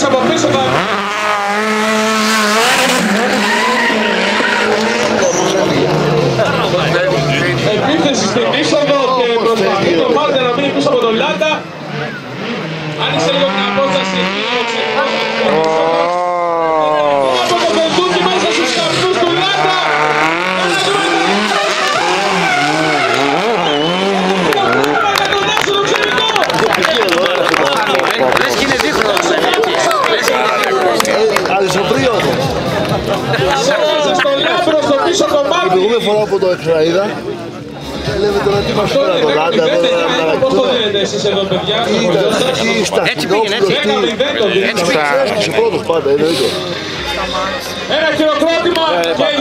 από πίσω θα... Επίθεση στην είσοδο και προσπαθεί το Μάρτε να μείνει πίσω από τον Λάντα. Άνοιξε λίγο την απόσταση από το Βελτούκι μέσα στους καπνούς του Λάντα. Λες και είναι δύσκολο. Αλυσοπρίο. Στο Λάμπρο στο πίσω κομμάτι. Την προηγούμενη φορά που το εξαείδα, λέμε τώρα τι μας πέρα το Λάντα, εδώ να πώς το δίνετε εσείς εδώ παιδιά? Έτσι πήγαινε, έτσι. Eskişe πρώτος πάντα, εννοείται. Ένα χειροκρότημα και